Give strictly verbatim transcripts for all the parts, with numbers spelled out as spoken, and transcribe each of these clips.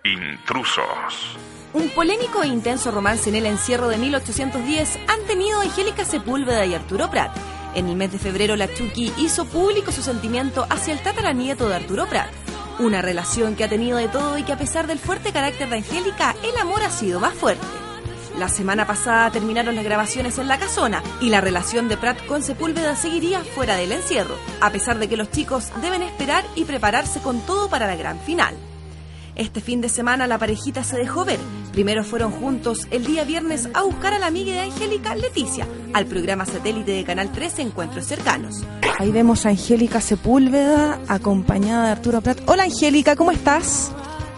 Intrusos. Un polémico e intenso romance en el encierro de mil ochocientos diez han tenido Angélica Sepúlveda y Arturo Prat. En el mes de febrero, la Chucky hizo público su sentimiento hacia el tataranieto de Arturo Prat. Una relación que ha tenido de todo y que, a pesar del fuerte carácter de Angélica, el amor ha sido más fuerte. La semana pasada terminaron las grabaciones en La Casona y la relación de Prat con Sepúlveda seguiría fuera del encierro, a pesar de que los chicos deben esperar y prepararse con todo para la gran final. Este fin de semana la parejita se dejó ver. Primero fueron juntos el día viernes a buscar a la amiga de Angélica, Leticia, al programa satélite de Canal trece Encuentros Cercanos. Ahí vemos a Angélica Sepúlveda acompañada de Arturo Prat. Hola Angélica, ¿cómo estás?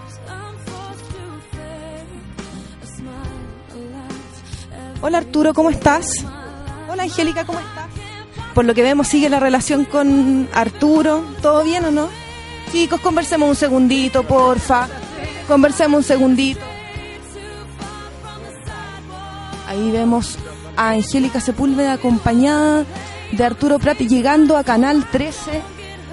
Hola Arturo, ¿cómo estás? Hola Angélica, ¿cómo estás? Por lo que vemos sigue la relación con Arturo. ¿Todo bien o no? Chicos, conversemos un segundito, porfa. Conversemos un segundito. Ahí vemos a Angélica Sepúlveda acompañada de Arturo Prat llegando a Canal trece.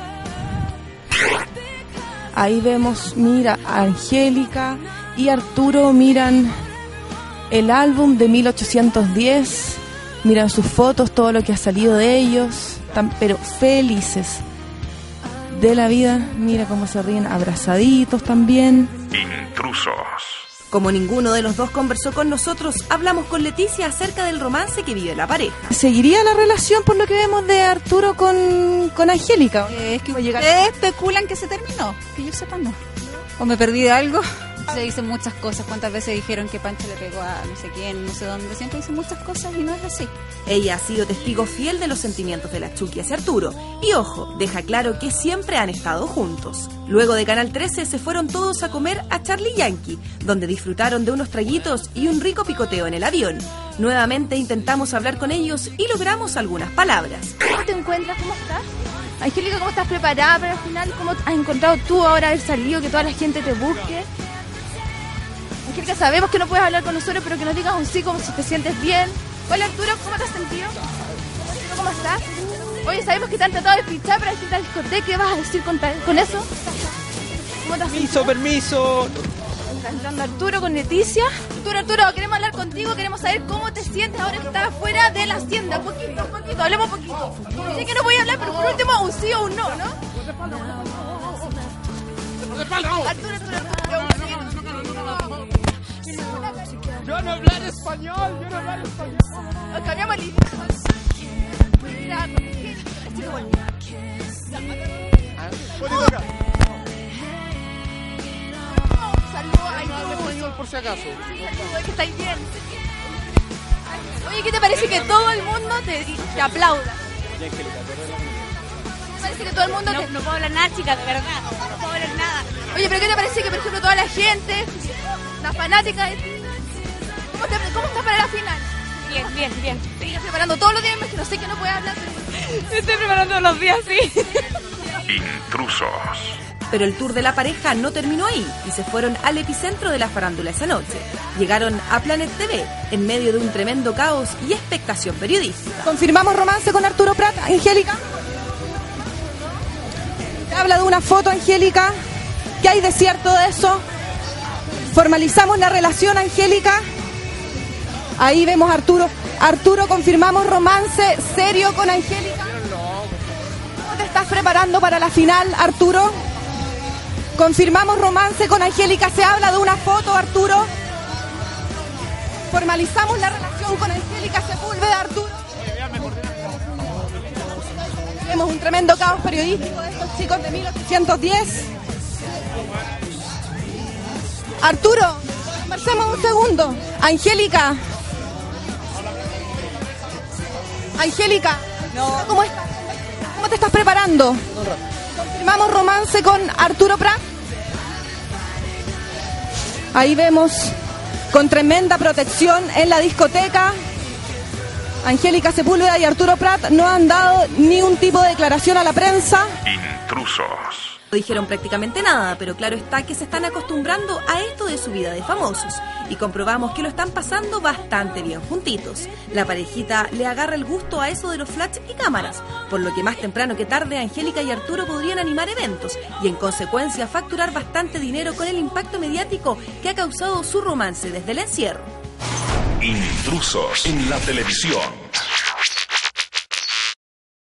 Ahí vemos, mira, a Angélica y Arturo miran el álbum de mil ochocientos diez, miran sus fotos, todo lo que ha salido de ellos, tan, pero felices de la vida. Mira cómo se ríen, abrazaditos también. Intrusos. Como ninguno de los dos conversó con nosotros, hablamos con Leticia acerca del romance que vive la pareja. ¿Seguiría la relación por lo que vemos de Arturo con, con Angélica? Eh, es que ustedes especulan que se terminó, que yo sepa no. ¿O me perdí de algo? Se dicen muchas cosas. ¿Cuántas veces dijeron que Pancho le pegó a no sé quién, no sé dónde? Siempre dicen muchas cosas y no es así. Ella ha sido testigo fiel de los sentimientos de la Chucky hacia Arturo. Y ojo, deja claro que siempre han estado juntos. Luego de Canal trece se fueron todos a comer a Charlie Yankee, donde disfrutaron de unos traguitos y un rico picoteo en el avión. Nuevamente intentamos hablar con ellos y logramos algunas palabras. ¿Cómo te encuentras? ¿Cómo estás? Angélica, ¿cómo estás preparada para el final? ¿Cómo has encontrado tú ahora haber salido, que toda la gente te busque? Angélica, sabemos que no puedes hablar con nosotros, pero que nos digas un sí, como si te sientes bien. Hola Arturo, ¿cómo te has sentido? ¿Cómo estás? Oye, sabemos que te han tratado de pinchar para esta discoteca. ¿Qué vas a decir con, con eso? ¿Cómo te has Permiso, permiso. Está entrando Arturo con Leticia. Arturo, Arturo, queremos hablar contigo, queremos saber cómo te sientes ahora que estás fuera de la hacienda. Un poquito, un poquito, hablemos un poquito. Sé que no voy a hablar, pero por último un sí o un no, ¿no? Arturo, Arturo, Arturo. Yo no hablar español, yo no hablar español. Nos cambiamos el idioma. Mira, saludos a español por si acaso. Saludos, que estáis bien. Oye, ¿qué te parece que todo el mundo te, te aplauda? ¿Te parece que todo el mundo te... No, no puedo hablar nada, chicas, de verdad. No puedo hablar nada. Oye, pero ¿qué te parece que, por ejemplo, toda la gente, las fanáticas de ti, ¿cómo, te, ¿cómo estás para la final? Bien, bien, bien. Te estás preparando todos los días, que no sé que no puedes hablar, pero... Me estoy preparando todos los días, sí. Intrusos. Pero el tour de la pareja no terminó ahí y se fueron al epicentro de la farándula esa noche. Llegaron a Planet T V en medio de un tremendo caos y expectación periodística. ¿Confirmamos romance con Arturo Prat, Angélica? Habla de una foto, Angélica. ¿Qué hay de cierto de eso? ¿Formalizamos la relación, Angélica? Ahí vemos a Arturo. Arturo, confirmamos romance serio con Angélica. ¿Cómo te estás preparando para la final, Arturo? Confirmamos romance con Angélica. Se habla de una foto, Arturo. Formalizamos la relación con Angélica Sepúlveda, Arturo. Vemos un tremendo caos periodístico de estos chicos de mil ochocientos diez. Arturo, conversemos un segundo. Angélica. Angélica, no. ¿Cómo estás? ¿Cómo te estás preparando? ¿Confirmamos romance con Arturo Prat? Ahí vemos con tremenda protección en la discoteca. Angélica Sepúlveda y Arturo Prat no han dado ni un tipo de declaración a la prensa. Intrusos. No dijeron prácticamente nada, pero claro está que se están acostumbrando a esto de su vida de famosos y comprobamos que lo están pasando bastante bien juntitos. La parejita le agarra el gusto a eso de los flash y cámaras, por lo que más temprano que tarde Angélica y Arturo podrían animar eventos y en consecuencia facturar bastante dinero con el impacto mediático que ha causado su romance desde el encierro. Intrusos en la televisión.